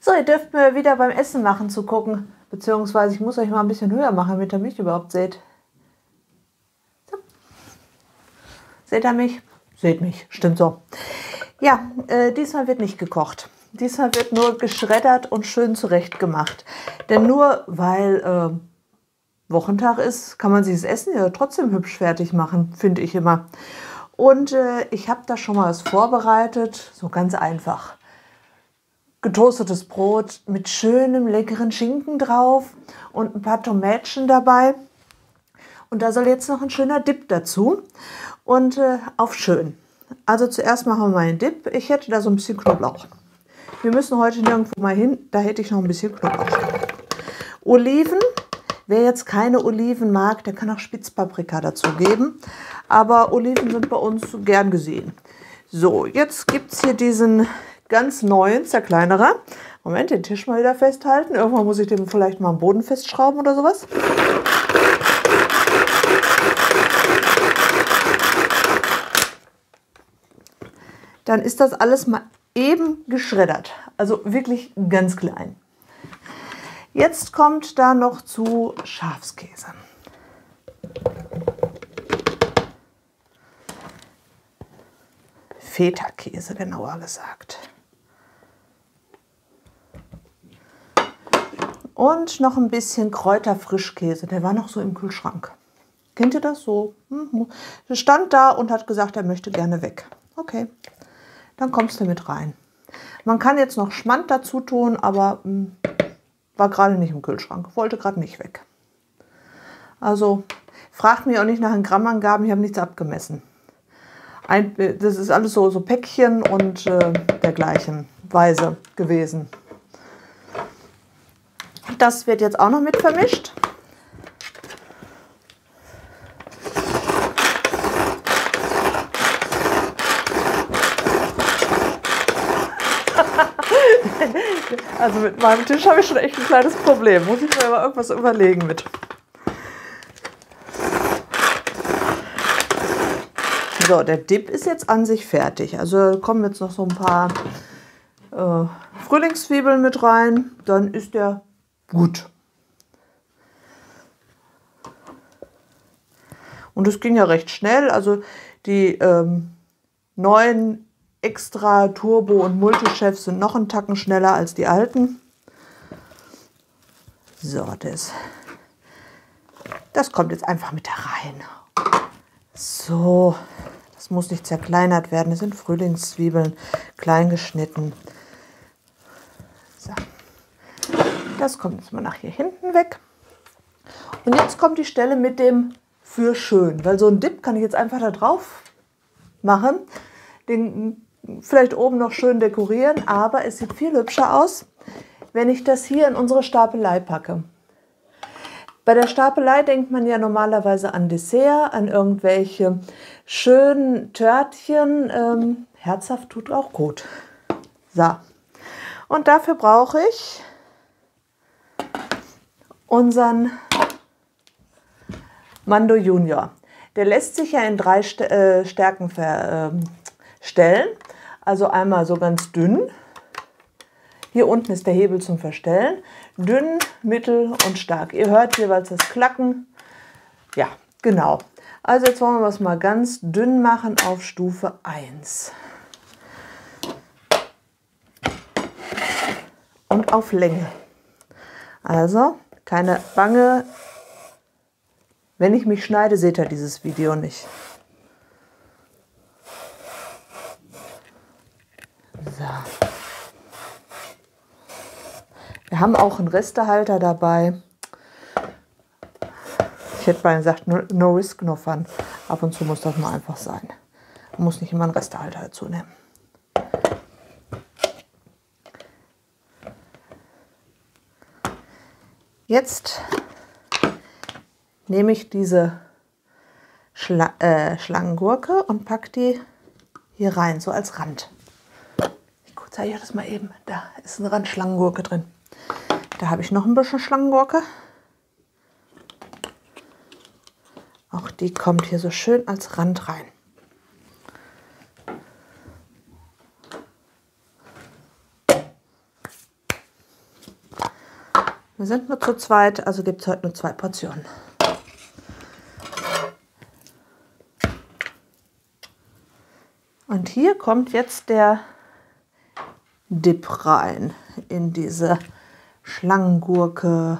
So, ihr dürft mir wieder beim Essen machen zugucken. Beziehungsweise ich muss euch mal ein bisschen höher machen, damit ihr mich überhaupt seht. So. Seht ihr mich? Seht mich, stimmt so. Ja, diesmal wird nicht gekocht. Diesmal wird nur geschreddert und schön zurecht gemacht. Denn nur weil Wochentag ist, kann man sich das Essen ja trotzdem hübsch fertig machen, finde ich immer. Und ich habe da schon mal was vorbereitet, so ganz einfach. Getoastetes Brot mit schönem, leckeren Schinken drauf und ein paar Tomätchen dabei. Und da soll jetzt noch ein schöner Dip dazu und auf schön. Also zuerst machen wir mal einen Dip. Ich hätte da so ein bisschen Knoblauch. Wir müssen heute nirgendwo mal hin, da hätte ich noch ein bisschen Knoblauch. Oliven. Wer jetzt keine Oliven mag, der kann auch Spitzpaprika dazu geben. Aber Oliven sind bei uns gern gesehen. So, jetzt gibt es hier diesen ganz neuen Zerkleinerer. Moment, den Tisch mal wieder festhalten. Irgendwann muss ich den vielleicht mal am Boden festschrauben oder sowas. Dann ist das alles mal eben geschreddert. Also wirklich ganz klein. Jetzt kommt da noch zu Schafskäse. Feta-Käse, genauer gesagt. Und noch ein bisschen Kräuterfrischkäse. Der war noch so im Kühlschrank. Kennt ihr das so? Der stand da und hat gesagt, er möchte gerne weg. Okay, dann kommst du mit rein. Man kann jetzt noch Schmand dazu tun, aber war gerade nicht im Kühlschrank. Wollte gerade nicht weg. Also fragt mich auch nicht nach den Grammangaben, ich habe nichts abgemessen. Das ist alles so Päckchen und dergleichen Weise gewesen. Das wird jetzt auch noch mit vermischt. Also mit meinem Tisch habe ich schon echt ein kleines Problem. Muss ich mir mal irgendwas überlegen mit. So, der Dip ist jetzt an sich fertig. Also kommen jetzt noch so ein paar Frühlingszwiebeln mit rein. Dann ist der gut. Und es ging ja recht schnell. Also die neuen Extra, Turbo und Multichefs sind noch einen Tacken schneller als die alten. So, das kommt jetzt einfach mit da rein. So, das muss nicht zerkleinert werden. Das sind Frühlingszwiebeln, klein geschnitten. So. Das kommt jetzt mal nach hier hinten weg. Und jetzt kommt die Stelle mit dem für schön. Weil so ein Dip kann ich jetzt einfach da drauf machen. Den vielleicht oben noch schön dekorieren, aber es sieht viel hübscher aus, wenn ich das hier in unsere Stapelei packe. Bei der Stapelei denkt man ja normalerweise an Dessert, an irgendwelche schönen Törtchen. Herzhaft tut auch gut. So. Und dafür brauche ich unseren Mando Junior. Der lässt sich ja in 3 Stärken verstellen. Also einmal so ganz dünn. Hier unten ist der Hebel zum Verstellen. Dünn, mittel und stark. Ihr hört jeweils das Klacken. Ja, genau. Also jetzt wollen wir es mal ganz dünn machen auf Stufe 1. Und auf Länge. Also keine Bange. Wenn ich mich schneide, seht ihr dieses Video nicht. So. Wir haben auch einen Restehalter dabei. Ich hätte mal gesagt, no risk, no fun. Ab und zu muss das mal einfach sein. Man muss nicht immer einen Restehalter dazu nehmen. Jetzt nehme ich diese Schlangengurke und packe die hier rein, so als Rand. Ich zeige euch das mal eben. Da ist ein Rand Schlangengurke drin. Da habe ich noch ein bisschen Schlangengurke. Auch die kommt hier so schön als Rand rein. Wir sind nur zu zweit, also gibt es heute nur 2 Portionen. Und hier kommt jetzt der Dip rein in diese Schlangengurke.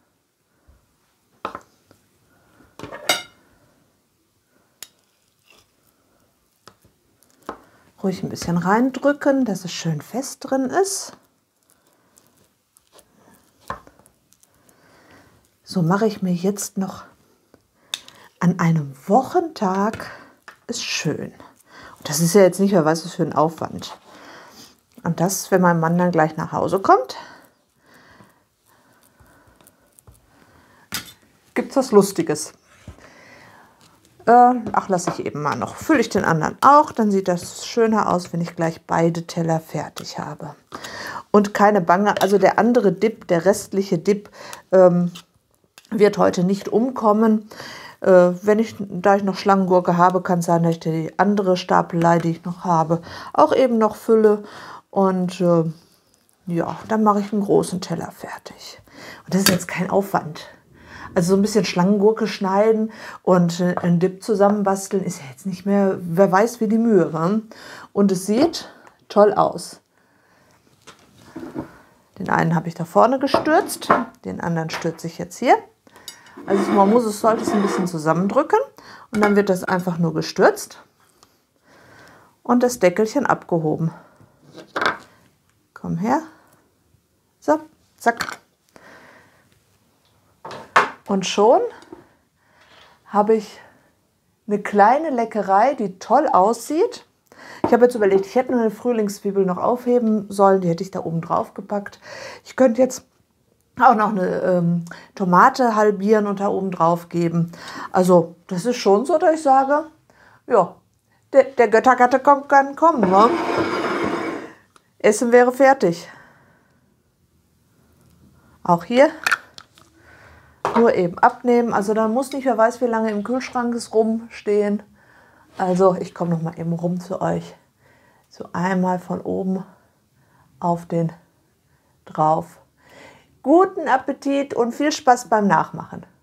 Ruhig ein bisschen reindrücken, dass es schön fest drin ist. So mache ich mir jetzt noch an einem Wochentag ist schön. Und das ist ja jetzt nicht mehr, was ist für ein Aufwand. Und das, wenn mein Mann dann gleich nach Hause kommt, gibt es was Lustiges. Ach, lasse ich eben mal noch. Fülle ich den anderen auch, dann sieht das schöner aus, wenn ich gleich beide Teller fertig habe. Und keine Bange, also der andere Dip, der restliche Dip, wird heute nicht umkommen. Da ich noch Schlangengurke habe, kann es sein, dass ich die andere Stapelei, die ich noch habe, auch eben noch fülle. Und ja, dann mache ich einen großen Teller fertig. Und das ist jetzt kein Aufwand. Also so ein bisschen Schlangengurke schneiden und einen Dip zusammenbasteln ist ja jetzt nicht mehr, wer weiß wie die Mühe. Wa? Und es sieht toll aus. Den einen habe ich da vorne gestürzt, den anderen stürze ich jetzt hier. Also sollte es ein bisschen zusammendrücken und dann wird das einfach nur gestürzt und das Deckelchen abgehoben. Komm her. So, zack. Und schon habe ich eine kleine Leckerei, die toll aussieht. Ich habe jetzt überlegt, ich hätte nur eine Frühlingszwiebel noch aufheben sollen. Die hätte ich da oben drauf gepackt. Ich könnte jetzt auch noch eine Tomate halbieren und da oben drauf geben. Also das ist schon so, dass ich sage, ja, der Göttergatte kann kommen. Ne? Essen wäre fertig. Auch hier nur eben abnehmen. Also da muss nicht, wer weiß, wie lange im Kühlschrank es rumstehen. Also ich komme noch mal eben rum zu euch. So einmal von oben auf den drauf. Guten Appetit und viel Spaß beim Nachmachen.